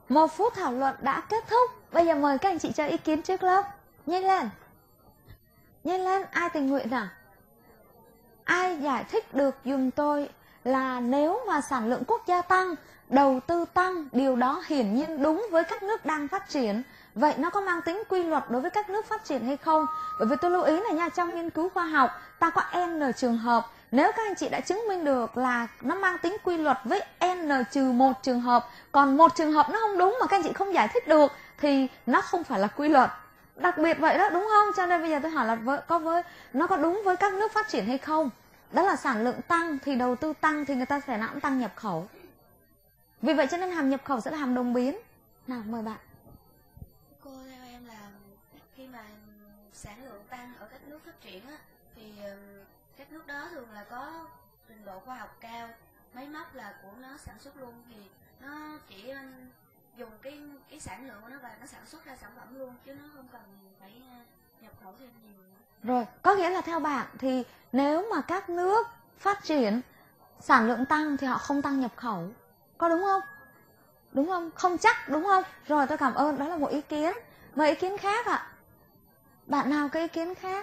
1 phút thảo luận đã kết thúc. Bây giờ mời các anh chị cho ý kiến trước lớp. Nhanh lên. Nhanh lên, ai tình nguyện nào? Ai giải thích được dùm tôi là nếu mà sản lượng quốc gia tăng, đầu tư tăng, điều đó hiển nhiên đúng với các nước đang phát triển. Vậy nó có mang tính quy luật đối với các nước phát triển hay không? Bởi vì tôi lưu ý là nha, trong nghiên cứu khoa học ta có N trường hợp. Nếu các anh chị đã chứng minh được là nó mang tính quy luật với N-1 trường hợp, còn 1 trường hợp nó không đúng mà các anh chị không giải thích được, thì nó không phải là quy luật. Đặc biệt vậy đó, đúng không? Cho nên bây giờ tôi hỏi là nó có đúng với các nước phát triển hay không? Đó là sản lượng tăng thì đầu tư tăng thì người ta sẽ cũng tăng nhập khẩu. Vì vậy cho nên hàm nhập khẩu sẽ là hàm đồng biến. Nào mời bạn. Cô, theo em là khi mà sản lượng tăng ở các nước phát triển á, thì các nước đó thường là có trình độ khoa học cao, máy móc là của nó sản xuất luôn, thì nó chỉ dùng cái sản lượng của nó và nó sản xuất ra sản phẩm luôn, chứ nó không cần phải nhập khẩu thêm nhiều nữa. Rồi, có nghĩa là theo bạn thì nếu mà các nước phát triển sản lượng tăng thì họ không tăng nhập khẩu. Có đúng không? Đúng không? Không chắc, đúng không? Rồi, tôi cảm ơn, đó là một ý kiến. Mời ý kiến khác ạ. Bạn nào có ý kiến khác?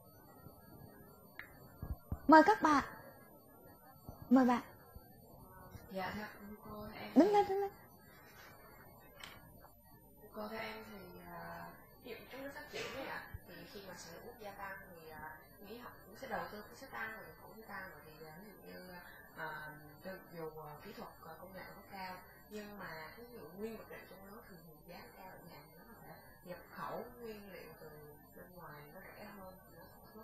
Mời các bạn. Mời bạn. Dạ thưa cô, em Đứng lên, đứng lên. cô theo em thì ví dụ các nước phát triển đấy ạ, thì khi mà sản lượng quốc gia tăng thì nghĩ họ cũng sẽ đầu tư cũng sẽ tăng, rồi cũng sẽ tăng, rồi thì ví dụ như dù kỹ thuật công nghệ nó cao, nhưng mà ví dụ nguyên vật liệu trong nước thì giá cao chẳng hạn, nó có thể nhập khẩu nguyên liệu từ bên ngoài nó rẻ hơn, nó sản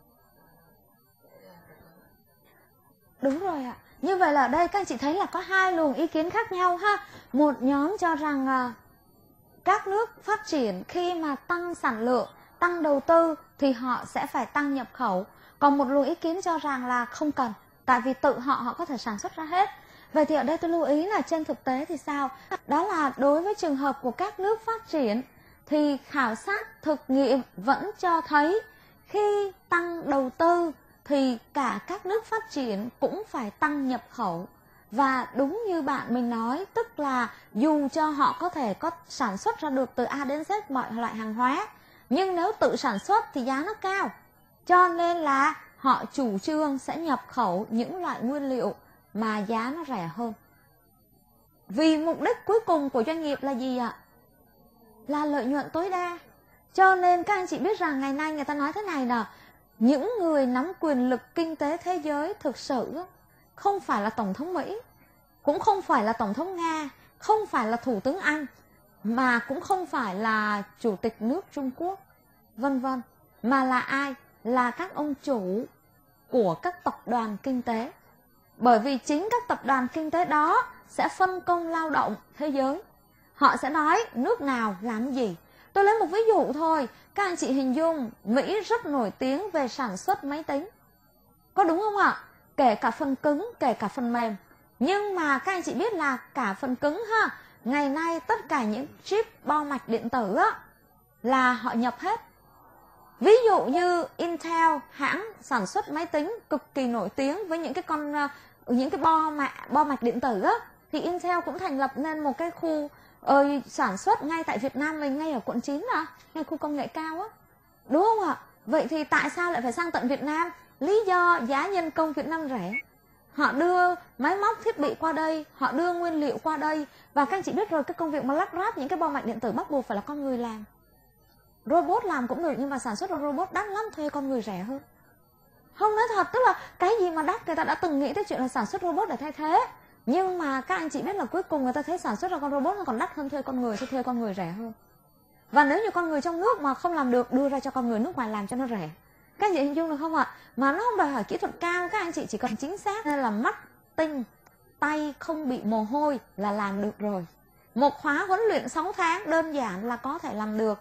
xuất Đúng rồi ạ. Như vậy là ở đây các anh chị thấy là có 2 luồng ý kiến khác nhau ha. Một nhóm cho rằng các nước phát triển khi mà tăng sản lượng, tăng đầu tư thì họ sẽ phải tăng nhập khẩu. Còn một luồng ý kiến cho rằng là không cần, tại vì tự họ có thể sản xuất ra hết. Vậy thì ở đây tôi lưu ý là trên thực tế thì sao? Đó là đối với trường hợp của các nước phát triển thì khảo sát thực nghiệm vẫn cho thấy khi tăng đầu tư thì cả các nước phát triển cũng phải tăng nhập khẩu. Và đúng như bạn mình nói, tức là dù cho họ có thể có sản xuất ra được từ A đến Z mọi loại hàng hóa, nhưng nếu tự sản xuất thì giá nó cao. Cho nên là họ chủ trương sẽ nhập khẩu những loại nguyên liệu mà giá nó rẻ hơn. Vì mục đích cuối cùng của doanh nghiệp là gì ạ? Là lợi nhuận tối đa. Cho nên các anh chị biết rằng ngày nay người ta nói thế này nè, những người nắm quyền lực kinh tế thế giới thực sự không phải là Tổng thống Mỹ, cũng không phải là Tổng thống Nga, không phải là Thủ tướng Anh, mà cũng không phải là Chủ tịch nước Trung Quốc, vân vân. Mà là ai? Là các ông chủ của các tập đoàn kinh tế. Bởi vì chính các tập đoàn kinh tế đó sẽ phân công lao động thế giới. Họ sẽ nói nước nào làm gì. Tôi lấy một ví dụ thôi. Các anh chị hình dung Mỹ rất nổi tiếng về sản xuất máy tính. Có đúng không ạ? Kể cả phần cứng, kể cả phần mềm. Nhưng mà các anh chị biết là cả phần cứng ha, ngày nay tất cả những chip bao mạch điện tử á, là họ nhập hết. Ví dụ như Intel, hãng sản xuất máy tính cực kỳ nổi tiếng với những cái bo mạch điện tử á, thì Intel cũng thành lập nên một cái khu sản xuất ngay tại Việt Nam mình, ngay ở quận 9 à, ngay khu công nghệ cao á. Đúng không ạ? Vậy thì tại sao lại phải sang tận Việt Nam? Lý do giá nhân công Việt Nam rẻ. Họ đưa máy móc thiết bị qua đây, họ đưa nguyên liệu qua đây. Và các anh chị biết rồi, cái công việc mà lắp ráp những cái bo mạch điện tử bắt buộc phải là con người làm. Robot làm cũng được, nhưng mà sản xuất được robot đắt lắm, thuê con người rẻ hơn. Không, nói thật, tức là cái gì mà đắt người ta đã từng nghĩ tới chuyện là sản xuất robot để thay thế. Nhưng mà các anh chị biết là cuối cùng người ta thấy sản xuất ra con robot nó còn đắt hơn thuê con người, thì thuê con người rẻ hơn. Và nếu như con người trong nước mà không làm được, đưa ra cho con người nước ngoài làm cho nó rẻ. Các anh chị hình dung được không ạ? Mà nó không đòi hỏi kỹ thuật cao, các anh chị chỉ cần chính xác, nên là mắt tinh, tay không bị mồ hôi là làm được rồi. Một khóa huấn luyện 6 tháng đơn giản là có thể làm được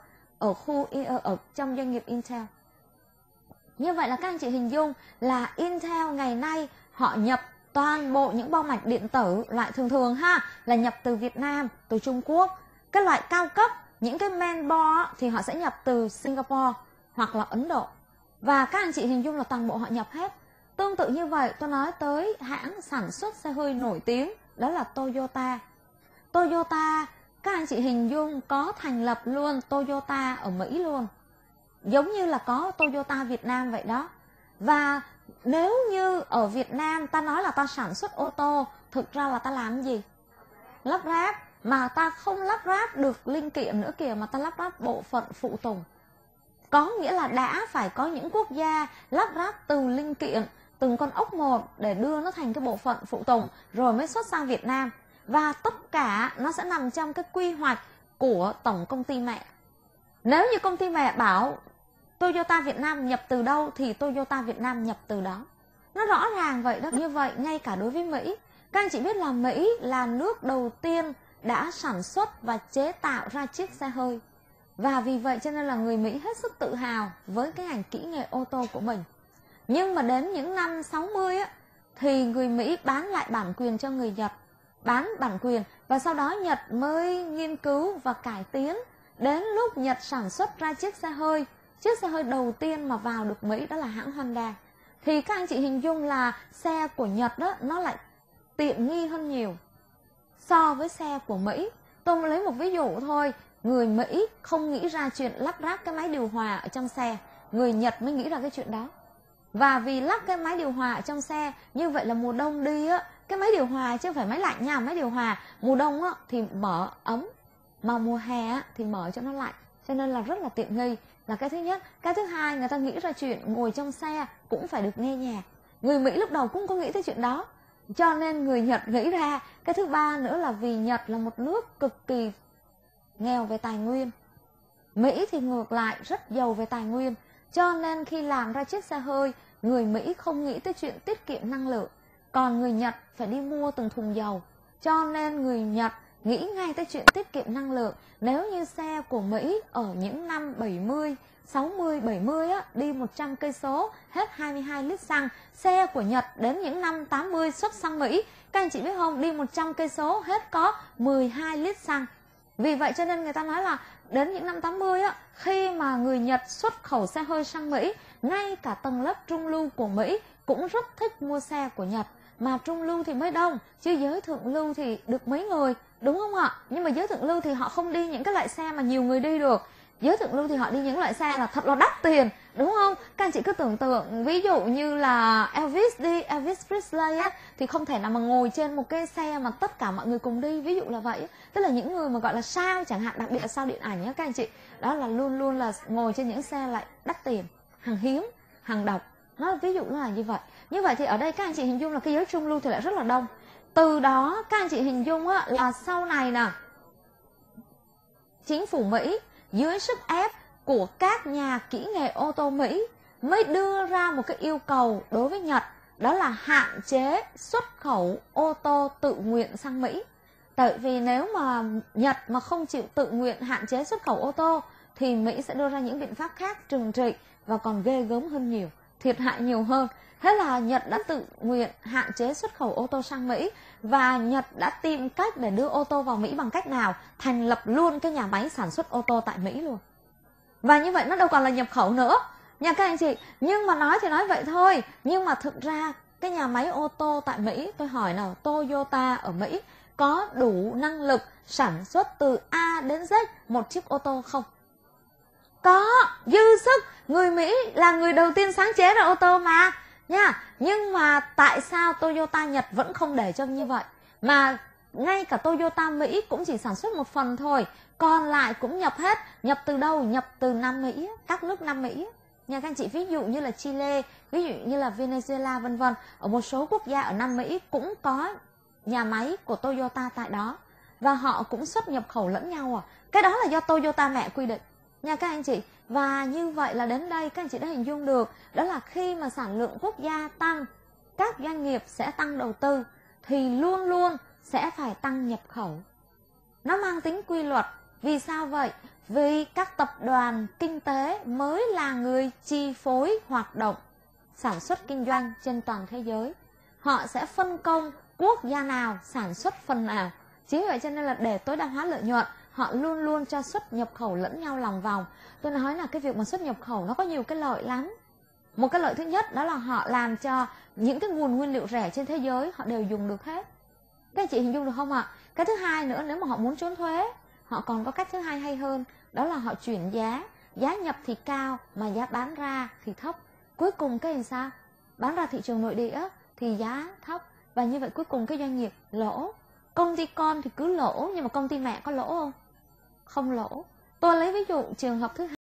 ở trong doanh nghiệp Intel. Như vậy là các anh chị hình dung là Intel ngày nay họ nhập toàn bộ những bo mạch điện tử loại thường ha, là nhập từ Việt Nam, từ Trung Quốc. Cái loại cao cấp, những cái main board thì họ sẽ nhập từ Singapore hoặc là Ấn Độ. Và các anh chị hình dung là toàn bộ họ nhập hết. Tương tự như vậy, tôi nói tới hãng sản xuất xe hơi nổi tiếng, đó là Toyota. Toyota các anh chị hình dung có thành lập luôn Toyota ở Mỹ luôn, giống như là có Toyota Việt Nam vậy đó. Và nếu như ở Việt Nam ta nói là ta sản xuất ô tô, thực ra là ta làm gì? Lắp ráp, mà ta không lắp ráp được linh kiện nữa kìa, mà ta lắp ráp bộ phận phụ tùng. Có nghĩa là đã phải có những quốc gia lắp ráp từ linh kiện, từng con ốc một để đưa nó thành cái bộ phận phụ tùng, rồi mới xuất sang Việt Nam. Và tất cả nó sẽ nằm trong cái quy hoạch của tổng công ty mẹ. Nếu như công ty mẹ bảo Toyota Việt Nam nhập từ đâu thì Toyota Việt Nam nhập từ đó. Nó rõ ràng vậy đó. Như vậy ngay cả đối với Mỹ, các anh chị biết là Mỹ là nước đầu tiên đã sản xuất và chế tạo ra chiếc xe hơi. Và vì vậy cho nên là người Mỹ hết sức tự hào với cái ngành kỹ nghệ ô tô của mình. Nhưng mà đến những năm 60 á, thì người Mỹ bán lại bản quyền cho người Nhật. Bán bản quyền và sau đó Nhật mới nghiên cứu và cải tiến. Đến lúc Nhật sản xuất ra chiếc xe hơi, chiếc xe hơi đầu tiên mà vào được Mỹ đó là hãng Honda. Thì các anh chị hình dung là xe của Nhật đó, nó lại tiện nghi hơn nhiều so với xe của Mỹ. Tôi lấy một ví dụ thôi. Người Mỹ không nghĩ ra chuyện lắp ráp cái máy điều hòa ở trong xe, người Nhật mới nghĩ ra cái chuyện đó. Và vì lắp cái máy điều hòa ở trong xe, như vậy là mùa đông đi á, cái máy điều hòa chứ không phải máy lạnh nha, máy điều hòa mùa đông á thì mở ấm, mà mùa hè á thì mở cho nó lạnh, cho nên là rất là tiện nghi, là cái thứ nhất. Cái thứ hai, người ta nghĩ ra chuyện ngồi trong xe cũng phải được nghe nhạc. Người Mỹ lúc đầu cũng có nghĩ tới chuyện đó, cho nên người Nhật nghĩ ra. Cái thứ ba nữa là vì Nhật là một nước cực kỳ nghèo về tài nguyên, Mỹ thì ngược lại rất giàu về tài nguyên, cho nên khi làm ra chiếc xe hơi, người Mỹ không nghĩ tới chuyện tiết kiệm năng lượng, còn người Nhật phải đi mua từng thùng dầu, cho nên người Nhật nghĩ ngay tới chuyện tiết kiệm năng lượng. Nếu như xe của Mỹ ở những năm 70, 60, 70 á, đi 100 cây số hết 22 lít xăng, xe của Nhật đến những năm 80 xuất sang Mỹ, các anh chị biết không, đi 100 cây số hết có 12 lít xăng. Vì vậy cho nên người ta nói là đến những năm 80 á, khi mà người Nhật xuất khẩu xe hơi sang Mỹ, ngay cả tầng lớp trung lưu của Mỹ cũng rất thích mua xe của Nhật. Mà trung lưu thì mới đông, chứ giới thượng lưu thì được mấy người, đúng không ạ? Nhưng mà giới thượng lưu thì họ không đi những cái loại xe mà nhiều người đi được. Giới thượng lưu thì họ đi những loại xe là thật là đắt tiền, đúng không? Các anh chị cứ tưởng tượng, ví dụ như là Elvis đi, Elvis Presley á, thì không thể nào mà ngồi trên một cái xe mà tất cả mọi người cùng đi, ví dụ là vậy. Tức là những người mà gọi là sao chẳng hạn, đặc biệt là sao điện ảnh á các anh chị, đó là luôn luôn là ngồi trên những xe lại đắt tiền, hàng hiếm, hàng độc. Nó ví dụ là như vậy. Như vậy thì ở đây các anh chị hình dung là cái giới trung lưu thì lại rất là đông. Từ đó các anh chị hình dung á, là sau này nè, chính phủ Mỹ dưới sức ép của các nhà kỹ nghệ ô tô Mỹ mới đưa ra một cái yêu cầu đối với Nhật, đó là hạn chế xuất khẩu ô tô tự nguyện sang Mỹ. Tại vì nếu mà Nhật mà không chịu tự nguyện hạn chế xuất khẩu ô tô thì Mỹ sẽ đưa ra những biện pháp khác trừng trị và còn ghê gớm hơn nhiều, thiệt hại nhiều hơn. Thế là Nhật đã tự nguyện hạn chế xuất khẩu ô tô sang Mỹ, và Nhật đã tìm cách để đưa ô tô vào Mỹ bằng cách nào? Thành lập luôn cái nhà máy sản xuất ô tô tại Mỹ luôn. Và như vậy nó đâu còn là nhập khẩu nữa nha các anh chị. Nhưng mà nói thì nói vậy thôi, nhưng mà thực ra cái nhà máy ô tô tại Mỹ, tôi hỏi nào, Toyota ở Mỹ có đủ năng lực sản xuất từ A đến Z một chiếc ô tô không? Có, dư sức. Người Mỹ là người đầu tiên sáng chế ra ô tô mà nha. Nhưng mà tại sao Toyota Nhật vẫn không để cho như vậy, mà ngay cả Toyota Mỹ cũng chỉ sản xuất một phần thôi, còn lại cũng nhập hết. Nhập từ đâu? Nhập từ Nam Mỹ, các nước Nam Mỹ nha các anh chị. Ví dụ như là Chile, ví dụ như là Venezuela vân vân. Ở một số quốc gia ở Nam Mỹ cũng có nhà máy của Toyota tại đó, và họ cũng xuất nhập khẩu lẫn nhau. Cái đó là do Toyota mẹ quy định nha các anh chị. Và như vậy là đến đây các anh chị đã hình dung được, đó là khi mà sản lượng quốc gia tăng, các doanh nghiệp sẽ tăng đầu tư, thì luôn luôn sẽ phải tăng nhập khẩu. Nó mang tính quy luật. Vì sao vậy? Vì các tập đoàn kinh tế mới là người chi phối hoạt động sản xuất kinh doanh trên toàn thế giới. Họ sẽ phân công quốc gia nào sản xuất phần nào. Chính vậy cho nên là để tối đa hóa lợi nhuận, họ luôn luôn cho xuất nhập khẩu lẫn nhau lòng vòng. Tôi nói là cái việc mà xuất nhập khẩu nó có nhiều cái lợi lắm. Một cái lợi thứ nhất đó là họ làm cho những cái nguồn nguyên liệu rẻ trên thế giới họ đều dùng được hết. Các anh chị hình dung được không ạ? Cái thứ hai nữa, nếu mà họ muốn trốn thuế họ còn có cách thứ hai hay hơn, đó là họ chuyển giá. Giá nhập thì cao mà giá bán ra thì thấp. Cuối cùng cái làm sao? Bán ra thị trường nội địa thì giá thấp, và như vậy cuối cùng cái doanh nghiệp lỗ. Công ty con thì cứ lỗ, nhưng mà công ty mẹ có lỗ không? Không lỗ. Tôi lấy ví dụ trường hợp thứ hai.